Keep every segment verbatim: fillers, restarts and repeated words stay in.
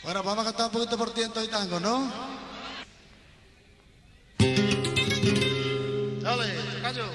Bueno, vamos a cantar un poquito por tiento y tango, ¿no? Dale, callo.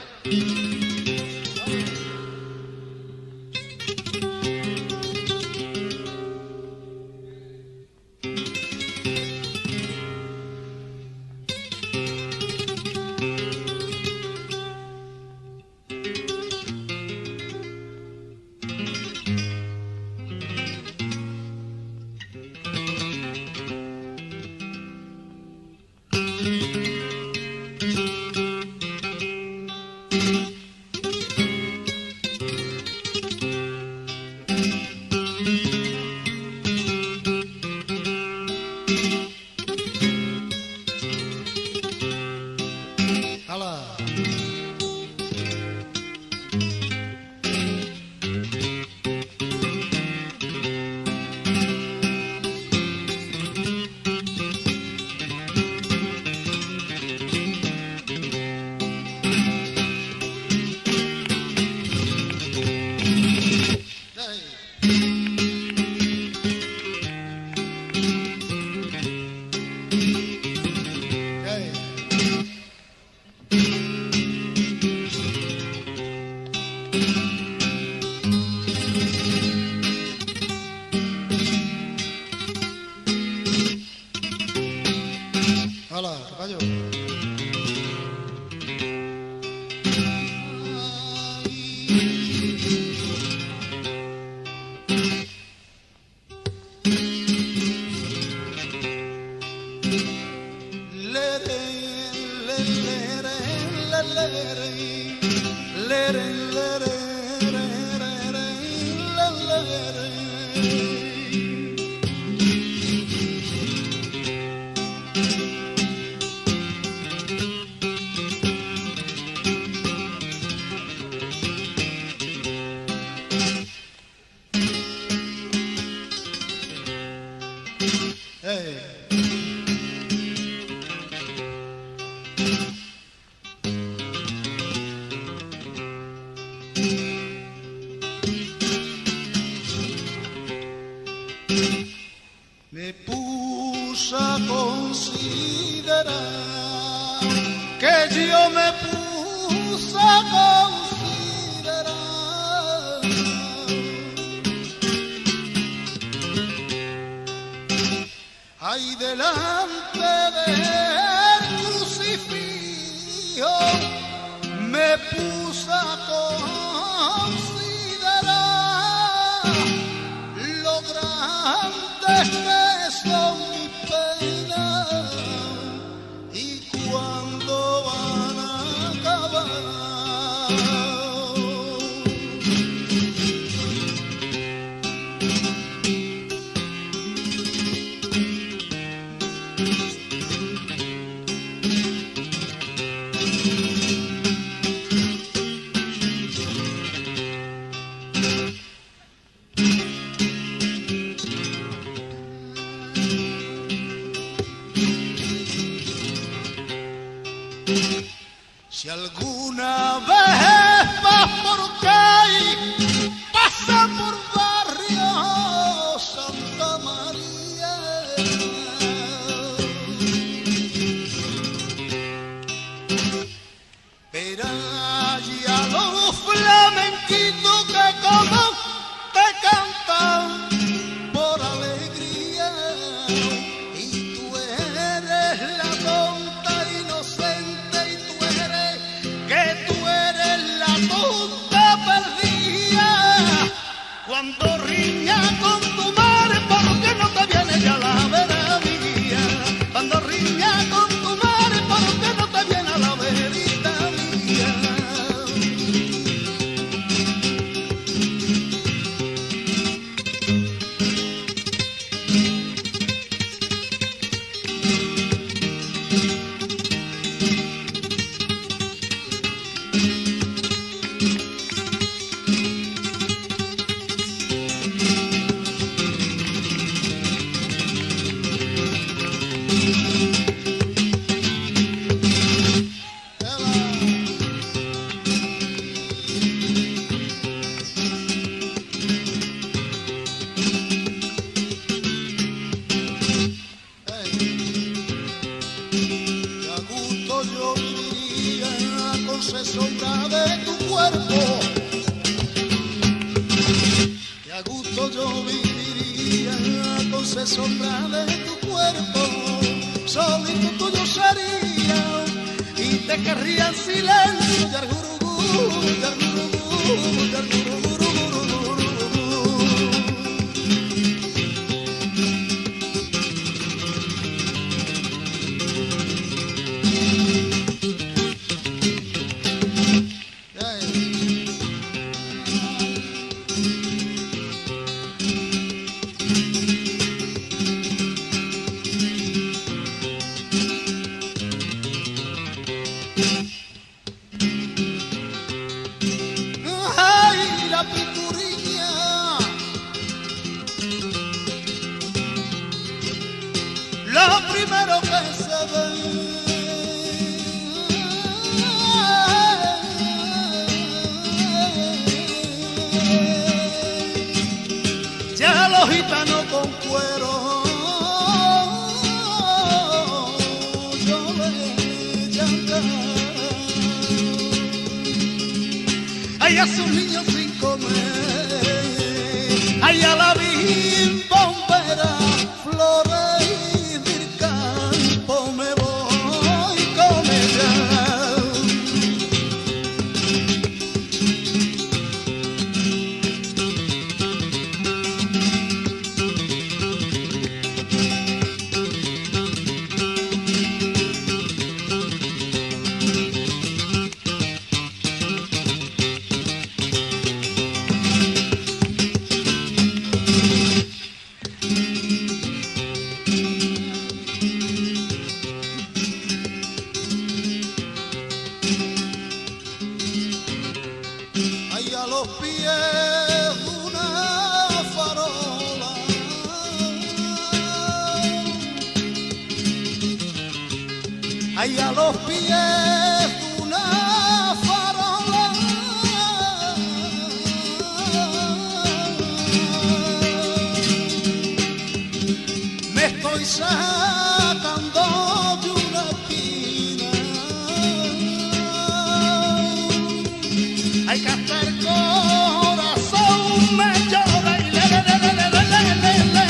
Hola, tocayo. Me puse a considerar que yo me puse a considerar ahí delante del crucifijo me puse a considerar lo grande que son mis penas y cuando van a acabar. dulce sombra de tu cuerpo, solito tuyo sería y te querría en silencio, yargurugú, yargurugú, yargurugú. Ay, a sus niños sin comer, ay, a la bimbombera, flores del campo, me voy con ella. A los pies una farola, ay, a los pies una farola, me estoy sacando de una esquina, hay que hacer corazón me llora y le le le le le le le le